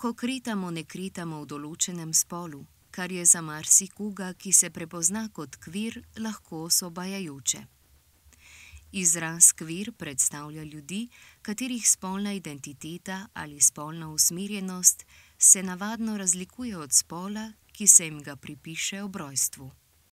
Ko kritamo, ne kritamo v določenem spolu, kar je za marsikoga, ki se prepozna kot kvir, lahko osvobajajoče. Izraz kvir predstavlja ljudi, katerih spolna identiteta ali spolna usmerjenost se navadno razlikuje od spola, ki se jim ga pripiše ob rojstvu.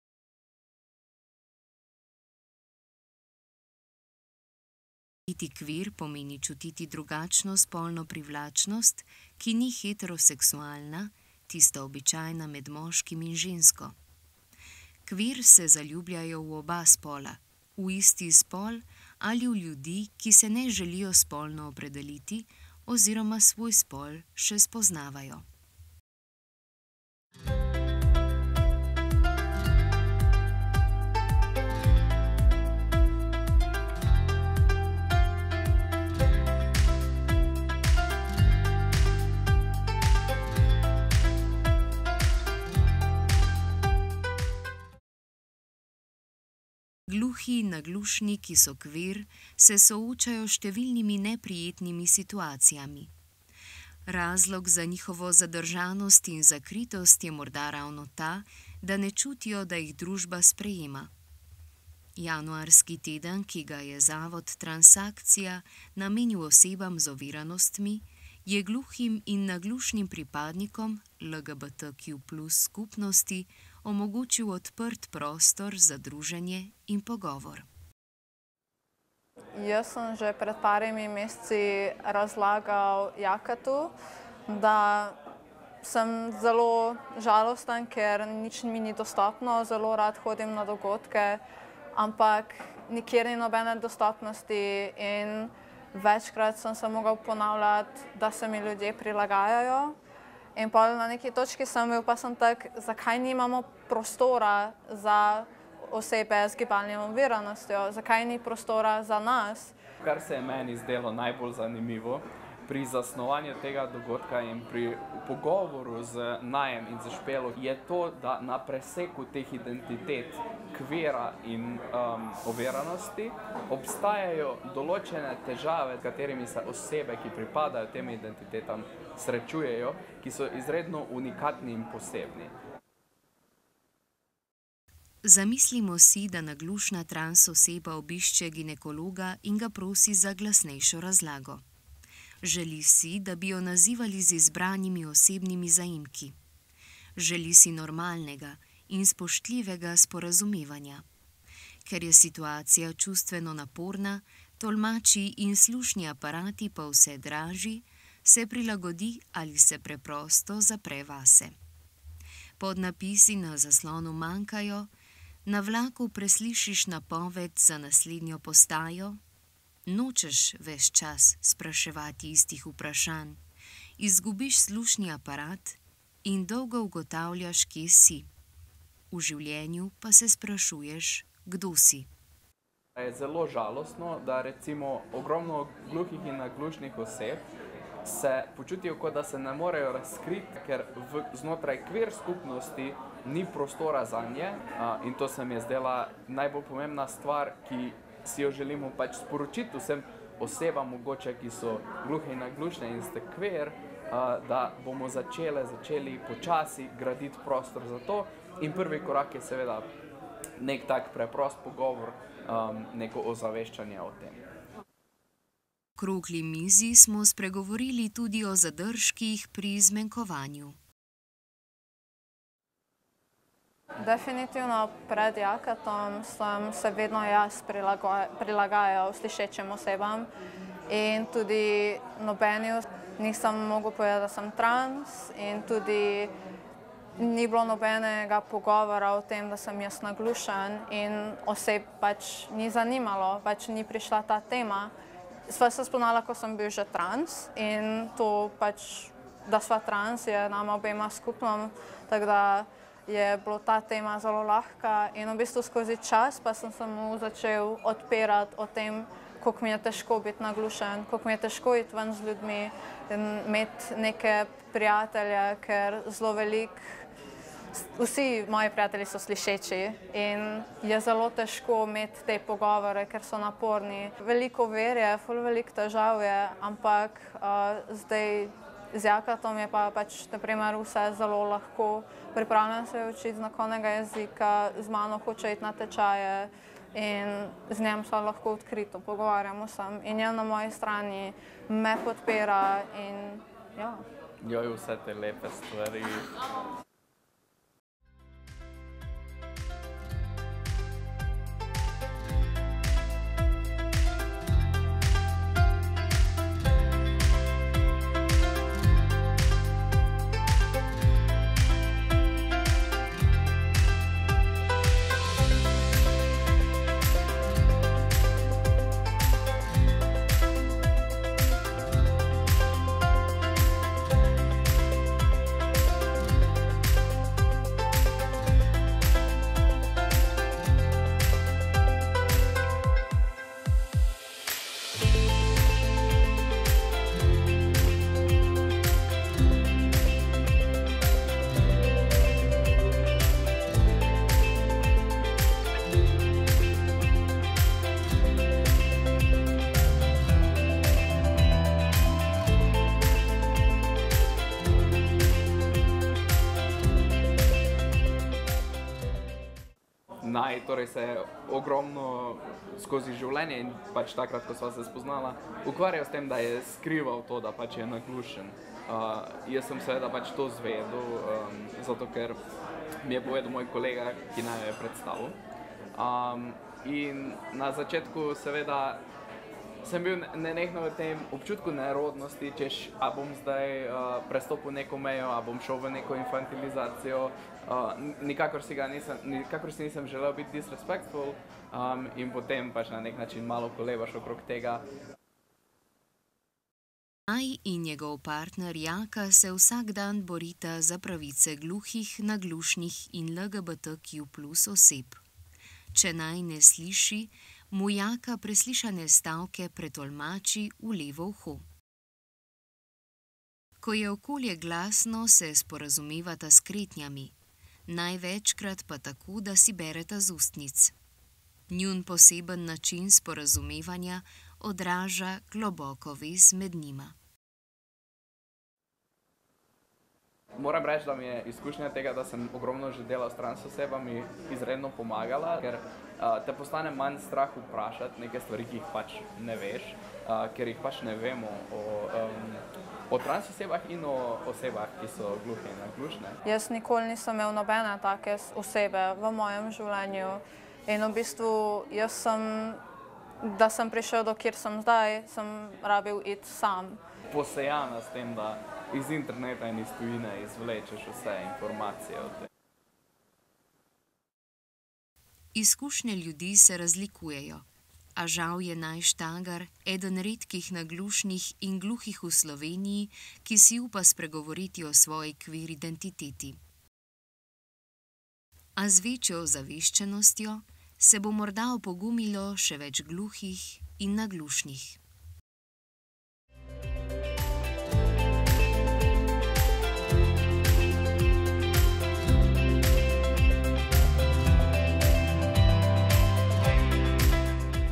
Biti kvir pomeni čutiti drugačno spolno privlačnost, ki ni heteroseksualna, tista običajna med moškim in žensko. Kvir se zaljubljajo v oba spola, v isti spol ali v ljudi, ki se ne želijo spolno opredeliti oziroma svoj spol še spoznavajo. Gluhi in naglušni, ki so kvir, se soočajo s številnimi neprijetnimi situacijami. Razlog za njihovo zadržanost in zakritost je morda ravno ta, da ne čutijo, da jih družba sprejema. Januarski teden, ki ga je Zavod Transakcija namenil osebam z oviranostmi, je gluhim in naglušnim pripadnikom LGBTQ+ skupnosti omogočil odprt prostor za druženje in pogovor. Jaz sem že pred parimi meseci razlagal Jakatu, da sem zelo žalosten, ker nič mi ni dostopno, zelo rad hodim na dogodke, ampak nikjer ni nobene dostopnosti in večkrat sem se mogel ponavljati, da se mi ljudje prilagajajo. In pa na neki točki sem bil, pa sem tak, zakaj nimamo prostora za osebe z gibalno oviranostjo, zakaj ni prostora za nas. Kar se je meni zdelo najbolj zanimivo pri zasnovanju tega dogodka in pri pogovoru z Najem in z Špelo, je to, da na preseku teh identitet kvira in oviranosti obstajajo določene težave, s katerimi se osebe, ki pripadajo tem identitetam, srečujejo, ki so izredno unikatni in posebni. Zamislimo si, da naglušna trans oseba obišče ginekologa in ga prosi za glasnejšo razlago. Želi si, da bi jo nazivali z izbranimi osebnimi zaimki. Želi si normalnega in spoštljivega sporazumevanja. Ker je situacija čustveno naporna, tolmači in slušni aparati pa vse dražji, se prilagodi ali se preprosto zapre vase. Podnapisi na zaslonu manjkajo, na vlaku preslišiš napoved za naslednjo postajo, nočeš ves čas spraševati istih vprašanj, izgubiš slušni aparat in dolgo ugotavljaš, kje si. V življenju pa se sprašuješ, kdo si. Je zelo žalostno, da recimo ogromno gluhih in naglušnih oseb se počutijo, kot da se ne morejo razkriti, ker znotraj kvir skupnosti ni prostora zanje, in to se mi je zdela najbolj pomembna stvar, ki si jo želimo pač sporočiti vsem osebam mogoče, ki so gluhe in naglušne in ste kvir, da bomo začeli počasi graditi prostor za to. In prvi korak je seveda nek tak preprost pogovor, neko ozaveščanje o tem. V okrogli mizi smo spregovorili tudi o zadržkih pri zmenkovanju. Definitivno pred Jakatom sem se vedno jaz prilagajal slišečim osebam in tudi nobeni nisem mogel povedati, da sem trans in tudi ni bilo nobenega pogovora o tem, da sem jaz naglušen in oseb pač ni zanimalo, pač ni prišla ta tema. Sva se spoznala, ko sem bil že trans in to pač, da sva trans, je nama obema skupno, tako da je bila ta tema zelo lahka in v bistvu skozi čas pa sem se mu začel odpirati o tem, koliko mi je težko biti naglušen, koliko mi je težko iti ven z ljudmi in imeti neke prijatelje, ker zelo vsi moji prijatelji so slišeči in je zelo težko imeti te pogovore, ker so naporni. Veliko ovir je, ful veliko težav je, ampak zdaj z jakatom je pa pač naprimer vse zelo lahko. Pripravljam se učiti znakovnega jezika, z mano hoče iti na tečaje in z njem se lahko odkrito pogovarjamo sem. In je na moji strani, me podpira in ja. Joj, vse te lepe stvari. Torej se je ogromno skozi življenje in pač takrat, ko sva se spoznala, ukvarjal s tem, da je skrival to, da pač je naglušen. Jaz sem seveda pač to zvedel, zato ker mi je povedal moj kolega, ki naj jo je predstavil. In na začetku seveda sem bil nenehno v tem občutku nerodnosti, češ, a bom zdaj prestopil neko mejo, a bom šel v neko infantilizacijo. Nikakor si nisem želel biti disrespectful in potem pač na nek način malo kolebaš okrog tega. Maj in njegov partner Jaka se vsak dan borita za pravice gluhih, naglušnih in LGBTQ+ oseb. Če naj ne sliši, mu Jaka preslišane stavke pretolmači v levo uho. Ko je okolje glasno, se sporazumevata s kretnjami, največkrat pa tako, da si bereta z ustnic. Njun poseben način sporazumevanja odraža globoko vez med njima. Moram reči, da mi je izkušnja tega, da sem ogromno že delal s trans osebami, izredno pomagala, ker te postane manj strah vprašati neke stvari, ki jih pač ne veš, ker jih pač ne vemo o trans osebah in o osebah, ki so gluhe in naglušne. Jaz nikoli nisem imel nobene take osebe v mojem življenju in v bistvu da sem prišel do kjer sem zdaj, sem rabil iti sam. Posejana s tem, da iz interneta in iz tujine izvlečeš vse informacije o tem. Izkušnje ljudi se razlikujejo, a žal je Naj Štagar eden redkih naglušnih in gluhih v Sloveniji, ki si upa spregovoriti o svoji queer identiteti. A z večjo ozaveščenostjo se bo morda opogumilo še več gluhih in naglušnih.